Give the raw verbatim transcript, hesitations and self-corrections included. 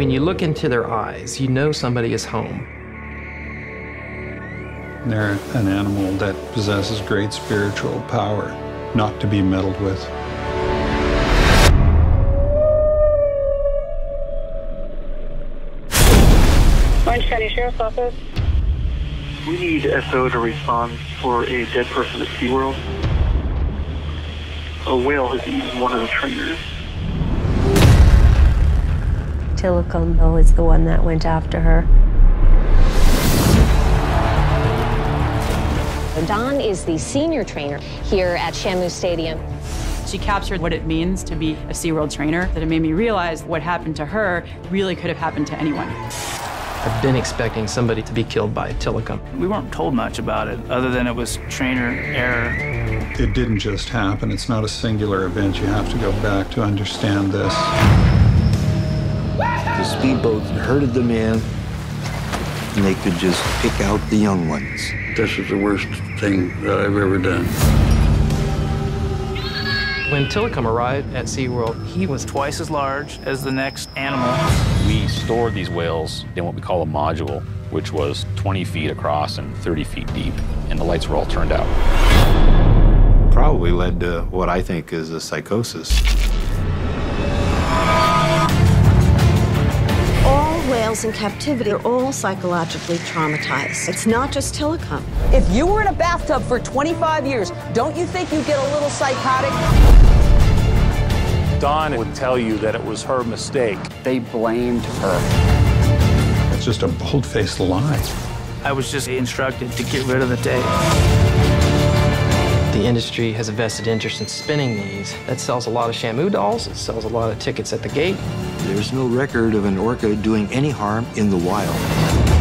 When you look into their eyes, you know somebody is home. They're an animal that possesses great spiritual power, not to be meddled with. Orange County Sheriff's Office. We need S O to respond for a dead person at SeaWorld. A whale has eaten one of the trainers. Tilikum, though, is the one that went after her. Dawn is the senior trainer here at Shamu Stadium. She captured what it means to be a SeaWorld trainer, that it made me realize what happened to her really could have happened to anyone. I've been expecting somebody to be killed by a Tilikum. We weren't told much about it, other than it was trainer error. It didn't just happen. It's not a singular event. You have to go back to understand this. The speedboat herded them in, and they could just pick out the young ones. This is the worst thing that I've ever done. When Tilikum arrived at SeaWorld, he was Twice as large as the next animal. We stored these whales in what we call a module, which was twenty feet across and thirty feet deep, and the lights were all turned out. Probably led to what I think is a psychosis. All whales in captivity are all psychologically traumatized. It's not just Tilikum. If you were in a bathtub for twenty-five years, don't you think you'd get a little psychotic? Dawn would tell you that it was her mistake. They blamed her. It's just a bold-faced lie. I was just instructed to get rid of the tape. The industry has a vested interest in spinning these. That sells a lot of Shamu dolls. It sells a lot of tickets at the gate. There's no record of an orca doing any harm in the wild.